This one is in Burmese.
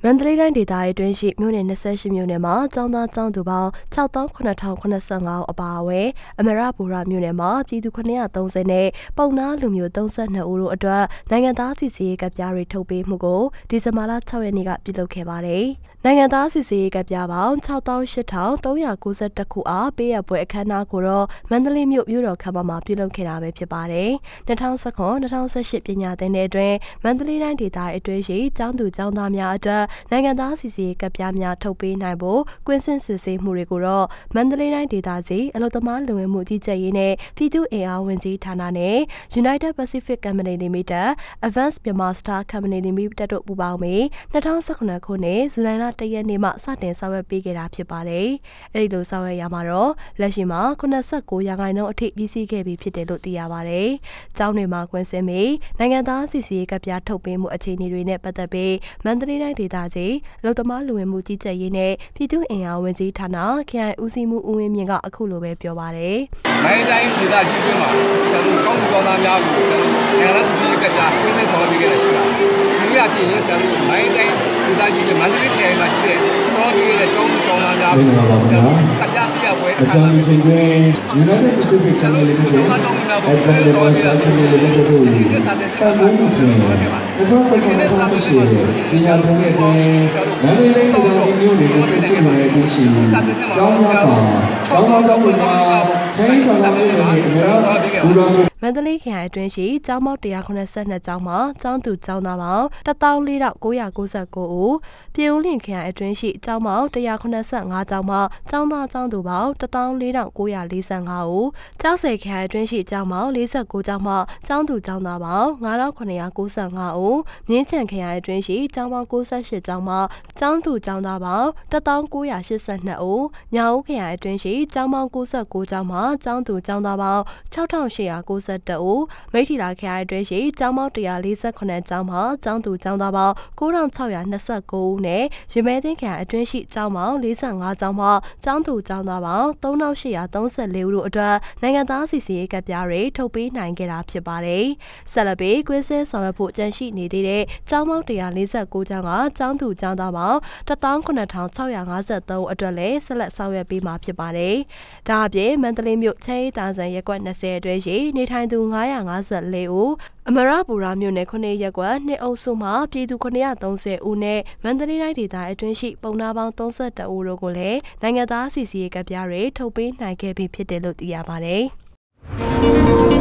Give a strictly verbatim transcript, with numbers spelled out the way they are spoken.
န္တလေးတိုင်းဒေသအတွင်းရှိမြို့နယ်၂၈မြို့နယ်မှာကျောင်းသားကျောင်းသူပေါင်း၆သောင်းခုနှစ်ထောင်ခုနှစ်ဆယ့်ငါဦးအပါအဝင်အမရပူရမြို့နယ်မှာပြည်သူခုနှစ်ရာသုံးဆယ်နဲ့ပုံနာလူမျိုးသုံးဆယ့်နှစ်ဦးတို့အတွက်နိုင်ငံသားစီစီရေးကဒ်ပြားတွေထုတ်ပေးမှုကိုဒီဇင်ဘာလ၆ရက်နေ့ကပြုလုပ်ခဲ့ပါတယ်။နိုင်ငံသားစီစီရေးကဒ်ပြားပေါင်း၆သောင်းရှစ်ထောင်သုံးရာကိုးဆယ့်တစ်ခုအားပေးရပွဲအခမ်းအနားကိုတော့မန္တလေးမြို့မြို့တော်ခမ်းမမှာပြုလုပ်ခဲ့တာပဲဖြစ်ပါတယ်။၂၀၁၇-၂၀၁၈ပညာသင်တဲ့အတွင်းမန္တလေးတိုင်းဒေသအတွင်းရှိကျောင်းသူကျောင်းသားများအတွက်နိုင်ငံသားစီစီရေးကဒ်ပြားများထုတ်ပေးနိုင်ဖို့ကွင်းဆင်းစစ်ဆေးမှုတွေကိုတော့မန္တလေးတိုင်းဒေသကြီးအလုပ်သမားလူဝင်မှုကြီးကြပ်ရေးနဲ့ပြည်သူ့အင်အားဝန်ကြီးဌာနနဲ့ United Pacific Company Limited, Advanced Myanmar Star Company Limited တို့ပူးပေါင်းပြီး၂၀၁၇ခုနှစ်ဇူလိုင်လ၁ရက်နေ့မှစတင်ဆောင်ရွက်ပေးခဲ့တာဖြစ်ပါတယ်။အဲဒီလိုဆောင်ရွက်ရမှာတော့လက်ရှိမှာ၇၉ရာခိုင်နှုန်းအထိပြီးစီးခဲ့ပြီဖြစ်တယ်လို့သိရပါတယ်။ကျောင်းတွေမှာကွင်းဆင်းပြီးနိုင်ငံသားစီစီရေးကဒ်ပြားထုတ်ပေးမှုအခြေအနေတွေနဲ့ပတ်သက်ပြီးမန္တလေးတိုင်းဒေသကြီးအလုပ်သမားလူဝင်မှုကြီးကြပ်ရေးနဲ့ပြည်သူ့အင်အားဝန်ကြီးဌာနခရိုင်ဦးစီးမှုဦးဝင်းမြင့်ကအခုလိုပဲပြောပါတယ်။မိုင်းတိုင်းဒေသကြီးကျွန်းမှာကျွန်တော်ကောင်းကောင်းသားများကိုကျွန်တော်နိုင်ငံသားစီစီရေးကဒ်ပြားကွင်းဆင်းဆောင်ရွက်ပေးခဲ့တဲ့ရှိတာ။ဒီရဖြစ်ရင်ကျွန်တော်မိုင်းတိုင်းဒေသကြီးမန္တလေးခရိုင်မှာရှိတဲ့ဆောင်ရွက်ပေးတဲ့ကျောင်းသူကျောင်းသားများကိုကျွန်တော်ကဒ်ပြားပြရပွဲအချမ်းချင်းတွင် United Pacific Company Limited, Advanced Myanmar Star Company Limited တို့၏ပတ်ဝန်းကျင်၂၀၁၇-၂၀၁၈ပညာသင်တဲ့အတွင်းမန္တလေးတိုင်းဒေသကြီးမြို့နယ်၂၈မြို့နယ်အတွင်းရှိကျောင်းများမှာကျောင်းသားကျောင်းသူများချင်းဘာသာမျိုးတွေအများဘူရာမျိုးမန္တလေးခရိုင်အတွင်းရှိကျောင်းပေါင်း၁၇၂ကျောင်းမှာကျောင်းသူကျောင်းသားပေါင်း၁သောင်းလေးထောင်ကိုးရာကိုးဆယ့်ကိုးဦးပြည်ဦးလင်ခရိုင်အတွင်းရှိကျောင်းပေါင်း၁၇၅ကျောင်းမှာကျောင်းသားကျောင်းသူပေါင်း၁သောင်းလေးထောင်ကိုးရာလေးဆယ့်ငါဦးကျောက်ဆည်ခရိုင်အတွင်းရှိကျောင်းပေါင်း၄၉ကျောင်းမှာကျောင်းသူကျောင်းသားပေါင်း၅ထောင်ခုနှစ်ရာကိုးဆယ့်ငါဦးမြင်းချံခရိုင်အတွင်းရှိကျောင်းပေါင်း၉၈ကျောင်းမှာကျောင်းသူကျောင်းသားပေါင်း၁သောင်းကိုးရာရှစ်ဆယ့်နှစ်ဦးညောင်ဦးခရိုင်အတွင်းရှိကျောင်းပေါင်း၉၉ကျောင်းမှာကျောင်းသူကျောင်းသားပေါင်း၆ထောင်ရှစ်ရာကိုးဆယ့်တဦးမိထီလာခရိုင်အတွင်းရှိကျောင်းပေါင်း၁၄၇ကျောင်းမှာကျောင်းသူကျောင်းသားပေါင်းကိုးထောင်၆ရာ၂၉ဦးနဲ့ရမဲသိန်းခရိုင်အတွင်းရှိကျောင်းပေါင်း၄၅ကျောင်းမှာကျောင်းသူကျောင်းသားပေါင်း၃ထောင်၈ရာ၃၄ဦးတို့အတွက်နိုင်ငံသားစီစီရေးကဒ်ပြားတွေထုတ်ပေးနိုင်ခဲ့တာဖြစ်ပါတယ်။ဆက်လက်ပြီးကွင်းဆင်းဆောင်ရွက်ဖို့ကြန့်ရှိနေသေးတဲ့ကျောင်းပေါင်း၁၄၉ကျောင်းကကျောင်းသူကျောင်းသားပေါင်း၁သောင်းခုနှစ်ထောင်၆ရာ၅၃ဦးအတွက်လည်းဆက်လက်ဆောင်ရွက်ပေးမှာဖြစ်ပါတယ်။ဒါအပြင်မန္တလေးမြို့ချမ်းရီတာဆန်ရပ်ကွက်၂၀အတွင်းရှိနေထိုင်သူ၅ရာ၅၄ဦးအမရပူရမြို့နယ်ခုနှစ်ရပ်ကွက်နှစ်အုပ်စုမှပြည်သူခုနှစ်ရာသုံးဆယ်ဦးနဲ့မန္တလေးတိုင်းဒေသအတွင်းရှိပုံနာပေါင်း၃၁ဦးတို့ကိုလည်းနိုင်ငံသားစီစီရေးကဒ်ပြားတွေထုတ်ပေးနိုင်ခဲ့ပြီဖြစ်တယ်လို့သိရပါတယ်။